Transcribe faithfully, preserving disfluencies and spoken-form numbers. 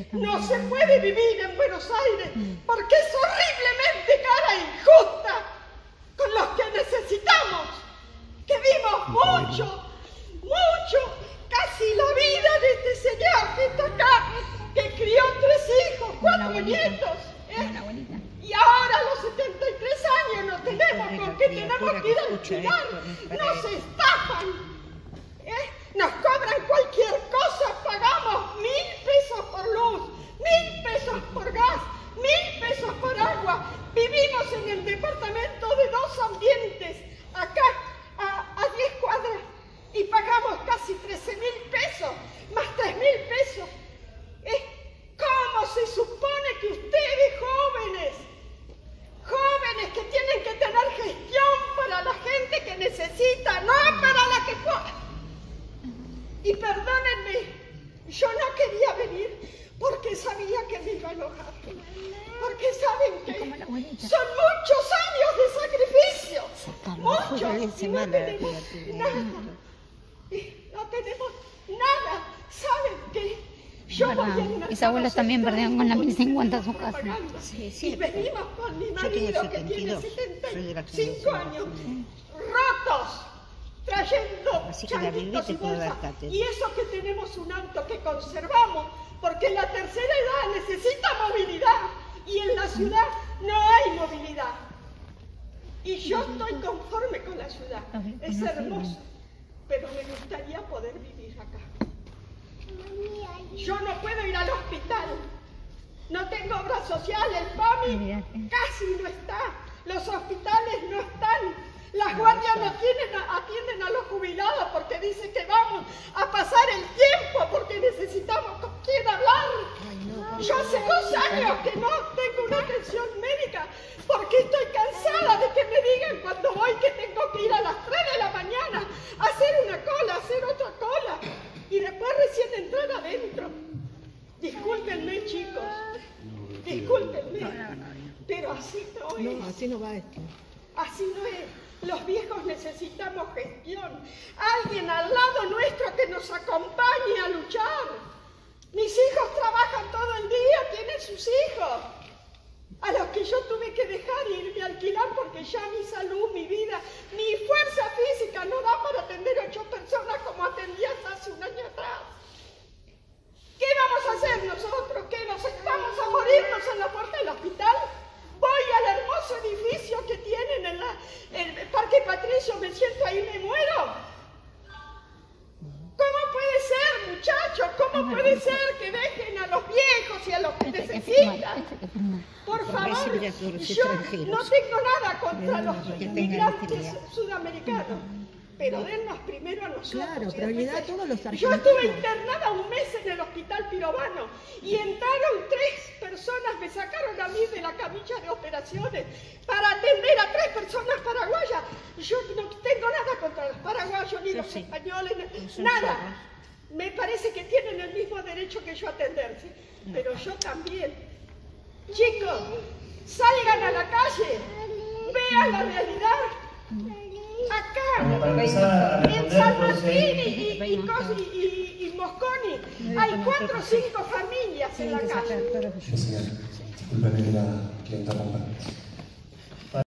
No se puede vivir en Buenos Aires porque es horriblemente cara e injusta con los que necesitamos, que vimos mucho, mucho, casi la vida de este señor que está acá, que crió tres hijos, cuatro nietos. ¿eh? Y ahora a los setenta y tres años no tenemos con qué, tenemos que ir a alquilar, nos estafan, ¿eh? Nos cobran cualquier cosa, pagamos mil pesos por luz, mil pesos por gas, mil pesos por agua, vivimos en el departamento de dos ambientes, acá a, a diez cuadras, y pagamos casi trece mil pesos, más tres mil pesos. ¿eh? ¿Cómo se supone que ustedes jóvenes, jóvenes que tienen que tener gestión para la gente que necesita, no para la que puede? Y perdónenme, yo no quería venir porque sabía que me iba a enojar. Porque saben que son muchos años de sacrificio. Muchos. Y no tenemos nada. Y no tenemos nada. ¿Saben qué? Yo voy a una mis abuelos también perdieron con la mil cincuenta su casa. Sí, sí. Y venimos con mi marido que tiene setenta y cinco años, rotos, trayendo changuitos y bolsas. Y eso que tenemos un auto que conservamos, porque en la tercera edad necesita movilidad y en la ciudad no hay movilidad. Y yo estoy conforme con la ciudad, es hermoso, pero me gustaría poder vivir acá. Yo no puedo ir al hospital, no tengo obra social, el PAMI casi no está, los hospitales no están, las guardias no tienen, atienden a los jubilados porque dicen que vamos a pasar el tiempo porque necesitamos con quién hablar. Yo hace dos años que no tengo una atención médica porque estoy cansada de que me digan cuando voy que tengo que ir a las tres de la mañana a hacer una cola, a hacer otra cola. Y después recién entrar adentro. Discúlpenme, chicos. Discúlpenme. Pero así no es. No, así no va esto. Así no es. Los viejos necesitamos gestión. Alguien al lado nuestro que nos acompañe a luchar. Mis hijos trabajan todo el día, tienen sus hijos. A los que yo tuve que dejar e irme a alquilar porque ya mi salud, mi vida, mi fuerza física no da para atender ocho personas como atendía hasta hace un año atrás. ¿Qué vamos a hacer nosotros? ¿Que nos estamos a morirnos en la puerta del hospital? Voy al hermoso edificio que tienen en la, el Parque Patricio, me siento ahí y me muero. ¿Cómo puede ser, muchachos? ¿Cómo puede ser que dejen a los viejos y a los que necesitan? Por favor, yo no tengo nada contra los inmigrantes sudamericanos, pero dennos primero a nosotros. Claro, prioridad a todos los argentinos. Yo estuve internada un mes en el hospital Pirovano y entraron tres personas, me sacaron a mí de la camilla de operaciones para atender a tres personas paraguayas. Yo no tengo nada contra los paraguayos ni los españoles, nada. Me parece que tienen el mismo derecho que yo a atenderse, pero yo también. Chicos, salgan a la calle, vean la realidad. Acá, en San Martín y, y, y, y, y Mosconi, hay cuatro o cinco familias en la calle. Disculpen que la que interrumpa.